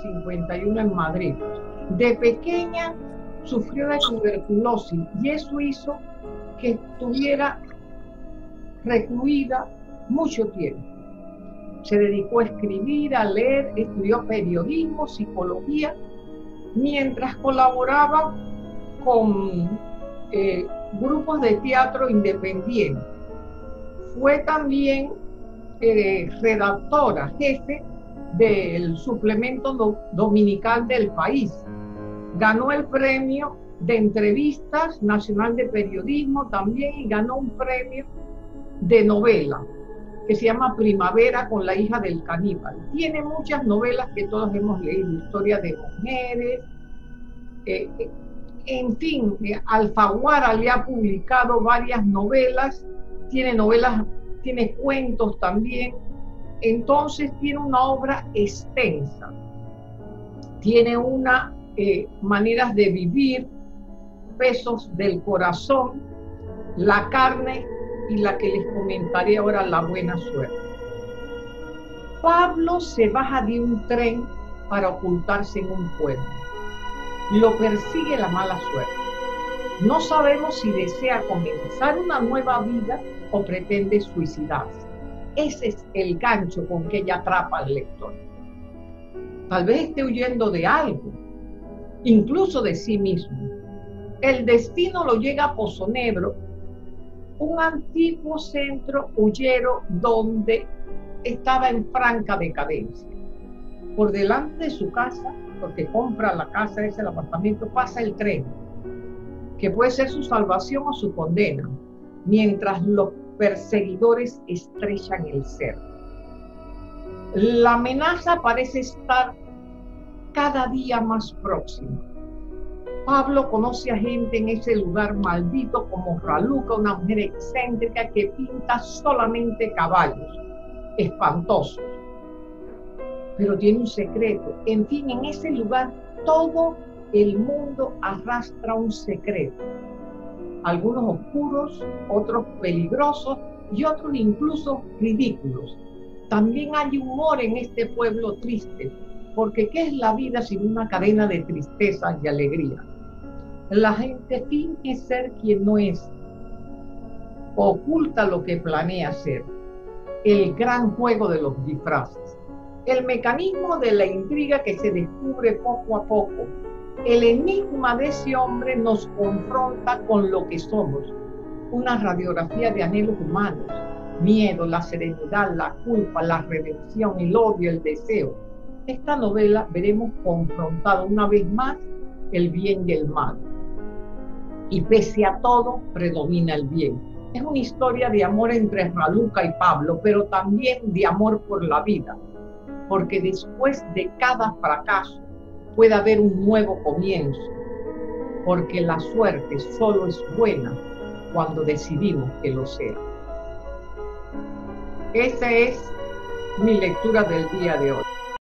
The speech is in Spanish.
51 en Madrid. De pequeña sufrió de tuberculosis y eso hizo que estuviera recluida mucho tiempo. Se dedicó a escribir, a leer, estudió periodismo, psicología, mientras colaboraba con grupos de teatro independientes. Fue también redactora, jefe del suplemento dominical del País. Ganó el premio de entrevistas nacional de periodismo también y ganó un premio de novela que se llama Primavera con la hija del caníbal. Tiene muchas novelas que todos hemos leído, historia de mujeres, en fin, Alfaguara le ha publicado varias novelas, tiene cuentos también, entonces tiene una obra extensa, tiene una maneras de vivir, Pesos del corazón, La carne y la que les comentaré ahora, La buena suerte. Pablo se baja de un tren para ocultarse en un pueblo. Lo persigue la mala suerte. No sabemos si desea comenzar una nueva vida o pretende suicidarse. Ese es el gancho con que ella atrapa al lector. Tal vez esté huyendo de algo, incluso de sí mismo. El destino lo llega a Pozonebro, un antiguo centro hullero donde estaba en franca decadencia. Por delante de su casa, porque compra la casa, es el apartamento, pasa el tren, que puede ser su salvación o su condena, mientras los perseguidores estrechan el cerco. La amenaza parece estar cada día más próxima. Pablo conoce a gente en ese lugar maldito como Raluca, una mujer excéntrica que pinta solamente caballos espantosos. Pero tiene un secreto. En fin, en ese lugar todo el mundo arrastra un secreto. Algunos oscuros, otros peligrosos y otros incluso ridículos. También hay humor en este pueblo triste, porque ¿qué es la vida sin una cadena de tristeza y alegría? La gente finge ser quien no es, oculta lo que planea ser. El gran juego de los disfraces. El mecanismo de la intriga que se descubre poco a poco. El enigma de ese hombre nos confronta con lo que somos. Una radiografía de anhelos humanos. Miedo, la serenidad, la culpa, la redención, el odio, el deseo. Esta novela veremos confrontado una vez más el bien y el mal. Y pese a todo, predomina el bien. Es una historia de amor entre Raluca y Pablo, pero también de amor por la vida. Porque después de cada fracaso puede haber un nuevo comienzo. Porque la suerte solo es buena cuando decidimos que lo sea. Esa es mi lectura del día de hoy.